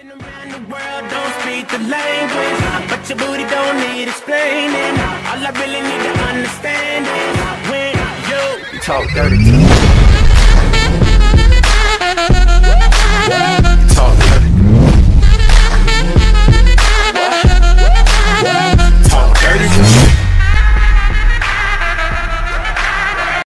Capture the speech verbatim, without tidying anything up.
Been around the world, don't speak the language, but your booty don't need explaining. All I really need to understand is when you talk dirty to me.